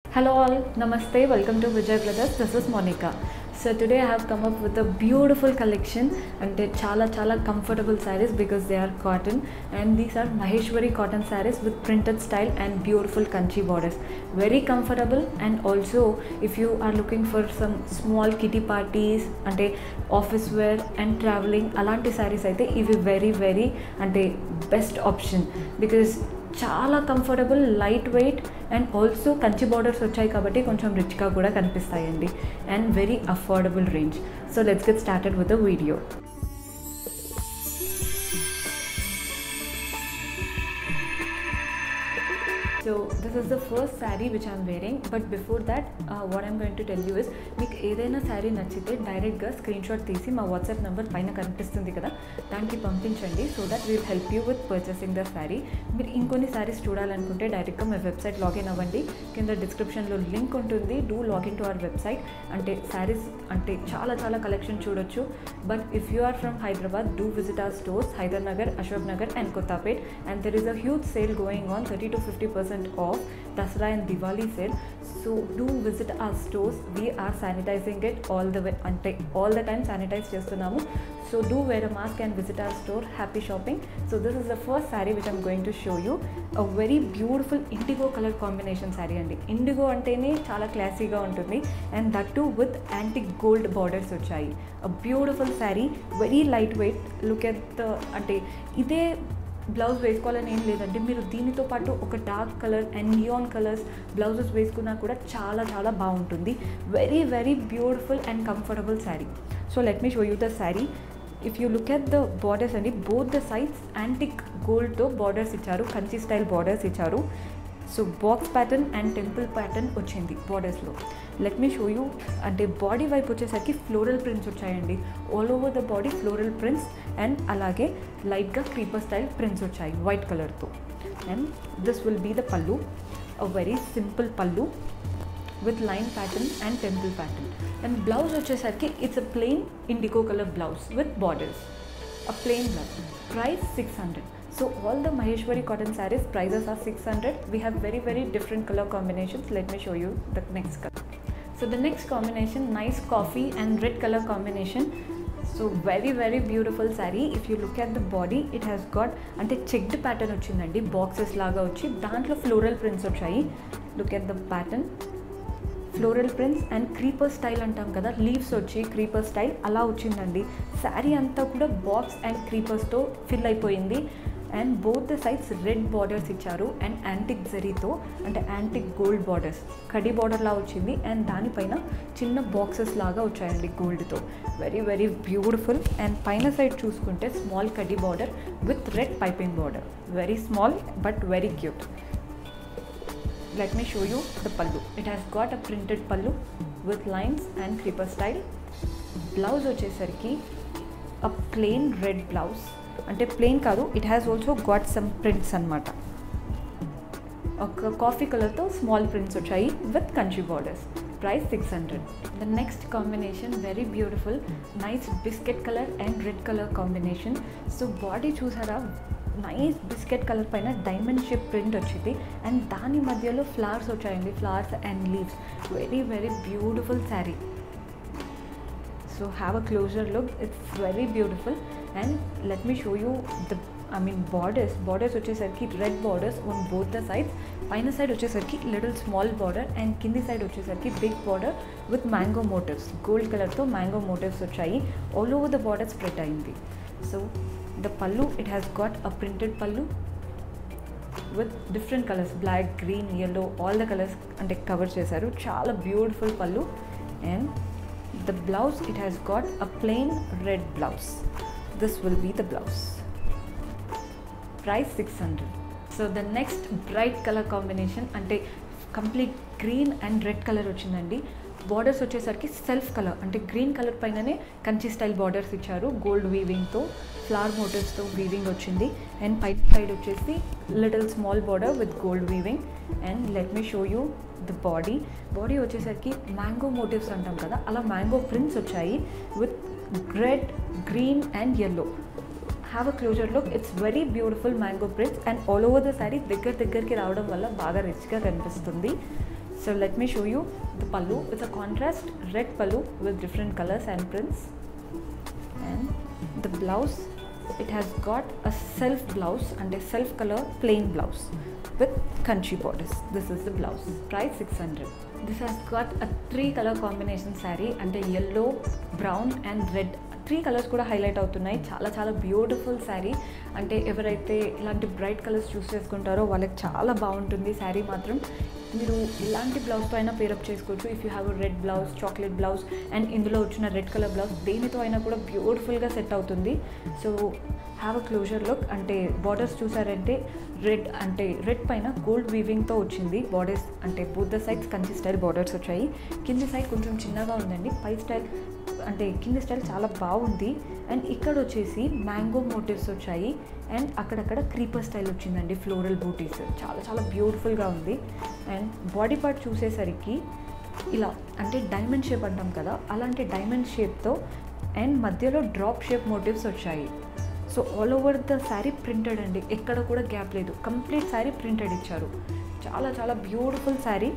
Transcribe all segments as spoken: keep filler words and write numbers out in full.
Hello all, Namaste, welcome to Vijay Brothers. This is Monica. So today I have come up with a beautiful collection and chala chala comfortable sarees because they are cotton, and these are Maheshwari cotton sarees with printed style and beautiful kanchi borders. Very comfortable, and also if you are looking for some small kitty parties ante office wear and traveling alanti sarees aithe ivi very very ante best option because చాలా comfortable, light weight and also Kanchi borders వచ్చాయి కాబట్టి కొంచెం రిచ్గా కూడా కనిపిస్తాయండి and very affordable range. So let's get started with the video. So this is the first saree which I am wearing, but before that uh, what I am going to tell you is మీకు ఏదైనా శారీ నచ్చితే డైరెక్ట్గా screen shot తీసి మా WhatsApp number పైన కనిపిస్తుంది కదా దానికి పంపించండి. So that will help you with purchasing the saree. మీరు ఇంకొన్ని శారీస్ చూడాలనుకుంటే డైరెక్ట్గా మా వెబ్సైట్ లాగిన్ అవ్వండి. కింద డిస్క్రిప్షన్లో లింక్ ఉంటుంది. Do login to our website. అంటే శారీస్ అంటే చాలా చాలా కలెక్షన్ చూడొచ్చు. But if you are from Hyderabad, do visit our stores Hyder Nagar, Ashok Nagar and Kothapet. And there is a huge sale going on, thirty to fifty percent off Dasra and Diwali sale. So do visit our stores. We are sanitizing it all the way ante all the time sanitize chestunamu. So do wear a mask and visit our store. Happy shopping. So this is the first saree which I'm going to show you. A very beautiful indigo color combination saree andi. Indigo antene chaala classy ga untundi and that too with antique gold borders vachayi. A beautiful saree, very lightweight. Look at the ante ide blouse వేసుకోవాలని ఏం లేదండి. మీరు దీనితో పాటు ఒక dark colour and neon colours blouses వేసుకున్నా కూడా చాలా చాలా బాగుంటుంది. Very very beautiful and comfortable saree. So let me show you the saree. If you look at the borders అండి, బోత్ ద సైడ్స్ యాంటిక్ గోల్డ్తో బార్డర్స్ ఇచ్చారు, కంచి స్టైల్ బార్డర్స్ ఇచ్చారు. So box pattern and temple pattern వచ్చింది బార్డర్స్లో. Let me show you. అంటే body వైపు వచ్చేసరికి floral prints వచ్చాయండి. All over the body floral prints and అలాగే లైట్గా క్రీపర్ స్టైల్ ప్రింట్స్ వచ్చాయి వైట్ కలర్తో. And this will be the pallu, a very simple pallu with line pattern and temple pattern. And blouse వచ్చేసరికి it's a plain indigo colour blouse with borders, a plain blouse. Price six hundred. So all the Maheshwari cotton sarees prices are six hundred. We have very very different color combinations. Let me show you the next color. So the next combination, nice coffee and red color combination. So very very beautiful saree. If you look at the body, it has got ante checked pattern ochindandi, boxes laga vachi dantlo floral prints vachayi. Look at the pattern, floral prints and creeper style అంటాం కదా, leaves వచ్చి creeper style అలా వచ్చిందండి. శారీ అంతా కూడా box and క్రీపర్స్తో fill అయిపోయింది. And both the sides red borders ఇచ్చారు అండ్ యాంటిక్ జరీతో, అంటే యాంటిక్ గోల్డ్ బార్డర్స్, కడి బార్డర్లా వచ్చింది అండ్ దానిపైన చిన్న బాక్సెస్ లాగా వచ్చాయండి గోల్డ్తో. Very very beautiful. అండ్ పైన సైడ్ చూసుకుంటే స్మాల్ కడి border with red piping border. Very small but very cute. Let me show you the pallu. It has got a printed pallu with lines and creeper style. Blouse వచ్చేసరికి a plain red blouse. అంటే plain కాదు, it has also got some prints అన్నమాట. ఒక coffee కలర్తో small prints వచ్చాయి with Kanchi borders. Price six hundred. The next combination very beautiful, nice biscuit colour and red colour combination. So body చూసారా, nice biscuit colour పైన diamond shape print వచ్చింది and దాని మధ్యలో flowers వచ్చాయండి, flowers and leaves. Very very beautiful sari. So have a closer look, it's very beautiful. And let me show you the I mean borders. Borders వచ్చేసరికి red borders on both the sides. పైన side వచ్చేసరికి little small border and కింది side వచ్చేసరికి big border with mango motifs, gold కలర్తో mango motifs వచ్చాయి. All over the border spread అయింది. So the pallu, it has got a printed pallu with different colors, black, green, yellow, all the colors ante cover chesaru. Chaala beautiful pallu. And the blouse, it has got a plain red blouse. This will be the blouse. Price six hundred. So the next bright color combination ante complete green and red color వచ్చిందండి. Borders వచ్చేసరికి self colour, అంటే green colour పైననే Kanchi style borders ఇచ్చారు. Gold వీవింగ్తో, flower మోటివ్స్తో weaving వచ్చింది. And పై side వచ్చేసి little small border with gold weaving. And let me show you the body. Body వచ్చేసరికి మ్యాంగో మోటివ్స్ అంటాం కదా, అలా మ్యాంగో ప్రింట్స్ వచ్చాయి with red, green and yellow. Have a closer look. It's very beautiful mango prints and all over the saree దగ్గర దగ్గరికి రావడం వల్ల బాగా రిచ్గా కనిపిస్తుంది. So let me show you the pallu. It's a contrast red pallu with different colors and prints. And the blouse, it has got a self blouse and a self color plain blouse with kanchi borders. This is the blouse. Price six hundred. This has got a three color combination saree and a yellow, brown and red. Three colours కూడా highlight అవుతున్నాయి. చాలా చాలా beautiful sari. అంటే ఎవరైతే ఇలాంటి bright colours చూస్ చేసుకుంటారో వాళ్ళకి చాలా బాగుంటుంది శారీ మాత్రం. మీరు ఇలాంటి బ్లౌజ్తో అయినా పేరప్ చేసుకోవచ్చు. If you have red blouse, chocolate blouse and ఇందులో వచ్చిన రెడ్ కలర్ బ్లౌజ్ దేనితో అయినా కూడా బ్యూటిఫుల్గా సెట్ అవుతుంది. So have a closer look. అంటే బార్డర్స్ చూసారంటే రెడ్ అంటే రెడ్ పైన గోల్డ్ వీవింగ్తో వచ్చింది బార్డర్స్. అంటే both the sides Kanchi style borders వచ్చాయి. కింది సైడ్ కొంచెం చిన్నగా ఉందండి. పై స్టైల్ అంటే కింది స్టైల్ చాలా బాగుంది. అండ్ ఇక్కడ వచ్చేసి మ్యాంగో మోటివ్స్ వచ్చాయి అండ్ అక్కడక్కడ క్రీపర్ స్టైల్ వచ్చిందండి, ఫ్లోరల్ బూటీస్. చాలా చాలా బ్యూటిఫుల్గా ఉంది. అండ్ బాడీ పార్ట్ చూసేసరికి ఇలా అంటే డైమండ్ షేప్ అంటాం కదా, అలాంటి డైమండ్ షేప్తో అండ్ మధ్యలో డ్రాప్ షేప్ మోటివ్స్ వచ్చాయి. So all over the sari printed అండి, ఎక్కడ కూడా గ్యాప్ లేదు. కంప్లీట్ శారీ ప్రింటెడ్ ఇచ్చారు. చాలా చాలా beautiful sari.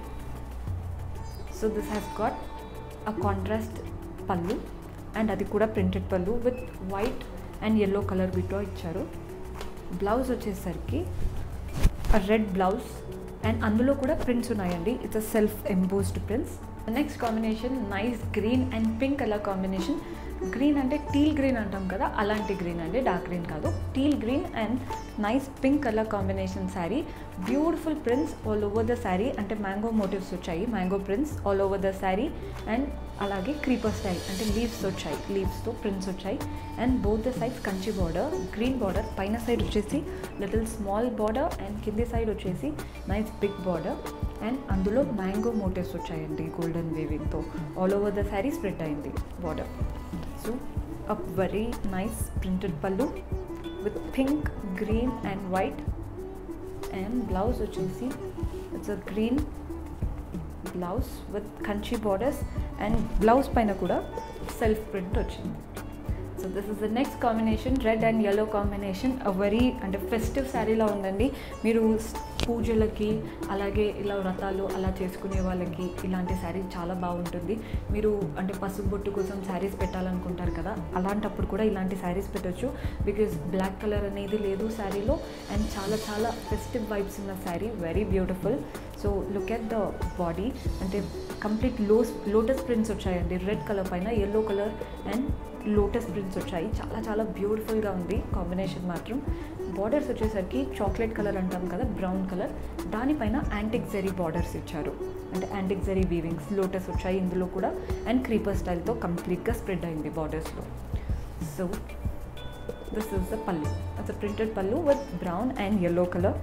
So this has got a contrast pallu and అది కూడా printed pallu with white and yellow colour బిట్లో ఇచ్చారు. బ్లౌజ్ వచ్చేసరికి రెడ్ బ్లౌజ్ అండ్ అందులో కూడా ప్రింట్స్ ఉన్నాయండి. It's a self embossed prints. Next combination nice green and pink colour combination. Green అంటే teal green అంటాం కదా, అలాంటి గ్రీన్ అండి, డార్క్ గ్రీన్ కాదు. Teal green and nice pink colour combination sari. Beautiful prints all over the sari. అంటే mango motifs వచ్చాయి, mango prints all over the sari. And అలాగే creeper style అంటే లీవ్స్ వచ్చాయి, లీవ్స్తో ప్రింట్స్ వచ్చాయి. And both the sides Kanchi border, green border. పైన side వచ్చేసి little small border and కింది సైడ్ వచ్చేసి నైస్ బిగ్ బార్డర్. అండ్ అందులో మ్యాంగో మోటివ్స్ వచ్చాయండి గోల్డెన్ వీవింగ్తో. All over the sari spread అయింది border. So a very nice printed pallu with pink, green and white. And blouse వచ్చేసి it's a green blouse with Kanchi borders and blouse పైన కూడా self print వచ్చింది. So this is the next combination, red and yellow combination. A very అంటే festive శారీలా ఉందండి. మీరు పూజలకి అలాగే ఇలా వ్రతాలు అలా చేసుకునే వాళ్ళకి ఇలాంటి శారీ చాలా బాగుంటుంది. మీరు అంటే పసుపు బొట్టు కోసం శారీస్ పెట్టాలనుకుంటారు కదా, అలాంటప్పుడు కూడా ఇలాంటి శారీస్ పెట్టచ్చు. బికాజ్ బ్లాక్ కలర్ అనేది లేదు శారీలో. అండ్ చాలా చాలా ఫెస్టివ్ వైబ్స్ ఉన్న sari, very beautiful. So look at the body. అంటే కంప్లీట్ లోస్ లోటస్ ప్రింట్స్ వచ్చాయండి రెడ్ కలర్ పైన, yellow colour and lotus prints వచ్చాయి. చాలా చాలా బ్యూటిఫుల్గా ఉంది కాంబినేషన్ మాత్రం. బార్డర్స్ వచ్చేసరికి చాక్లెట్ కలర్ అంటాం కదా, బ్రౌన్ కలర్, దానిపైన యాంటిక్ జరీ బార్డర్స్ ఇచ్చారు. అంటే యాంటిక్ జరీ వీవింగ్స్, లోటస్ వచ్చాయి ఇందులో కూడా. అండ్ క్రీపర్ స్టైల్తో కంప్లీట్గా స్ప్రెడ్ అయింది బార్డర్స్లో. So this is the pallu. It's a printed pallu with brown and yellow colour.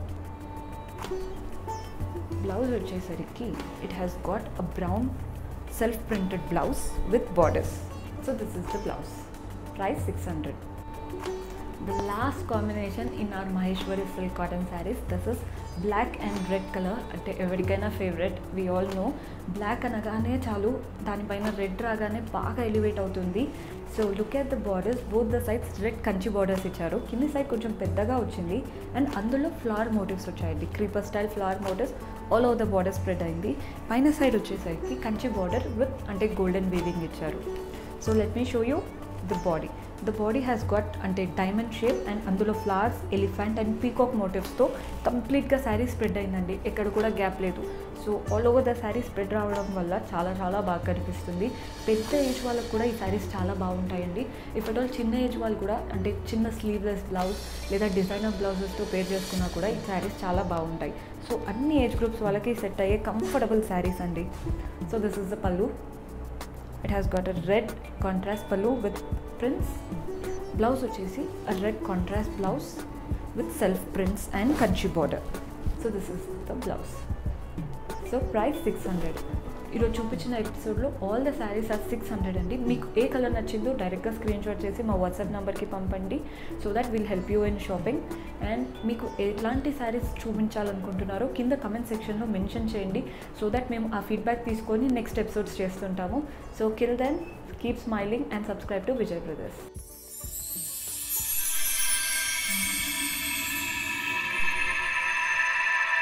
Blouse వచ్చేసరికి it has got a brown self printed blouse with borders. So this is the blouse. Price six hundred. The last combination in our Maheshwari silk cotton sarees. This is black and red color. అంటే ఎవరికైనా favourite. We all know black అనగానే చాలు దానిపైన red రాగానే బాగా elevate అవుతుంది. So look at the borders. Both the sides red Kanchi borders ఇచ్చారు. కింది సైడ్ కొంచెం పెద్దగా వచ్చింది అండ్ అందులో ఫ్లవర్ మోటివ్స్ వచ్చాయండి, creeper style flower motifs all over the border spread అయింది. పైన సైడ్ వచ్చేసరికి కంచి బార్డర్ విత్ అంటే గోల్డెన్ వీవింగ్ ఇచ్చారు. So let me show you the body. The body has got అంటే డైమండ్ షేప్ అండ్ అందులో flowers, elephant and peacock మోటివ్స్తో కంప్లీట్గా sari spread అయిందండి, ఎక్కడ కూడా గ్యాప్ లేదు. So all over the sari spread రావడం వల్ల చాలా చాలా బాగా కనిపిస్తుంది. పెద్ద ఏజ్ వాళ్ళకు కూడా ఈ శారీస్ చాలా బాగుంటాయండి. ఇఫ్ అట్ ఆల్ చిన్న ఏజ్ వాళ్ళు కూడా అంటే చిన్న స్లీవ్లెస్ బ్లౌజ్ లేదా డిజైనర్ బ్లౌజెస్తో పేర్ చేసుకున్నా కూడా ఈ శారీస్ చాలా బాగుంటాయి. సో అన్ని ఏజ్ గ్రూప్స్ వాళ్ళకి సెట్ అయ్యే కంఫర్టబుల్ శారీస్ అండి. So this is the pallu. It has got a red contrast pallu with prints. Blouse వచ్చేసి a red contrast blouse with self prints and kanchi border. So this is the blouse. So price six hundred. ఈరోజు చూపించిన ఎపిసోడ్లో all the saris are six hundred అండి. మీకు ఏ colour నచ్చిందో డైరెక్ట్గా screen shot చేసి మా వాట్సాప్ నెంబర్కి పంపండి. So that will help you in shopping. And మీకు ఎలాంటి శారీస్ చూపించాలనుకుంటున్నారో కింద కమెంట్ సెక్షన్లో మెన్షన్ చేయండి. సో దట్ మేము ఆ ఫీడ్బ్యాక్ తీసుకొని నెక్స్ట్ ఎపిసోడ్స్ చేస్తుంటాము. So till then keep smiling and subscribe to Vijay brothers.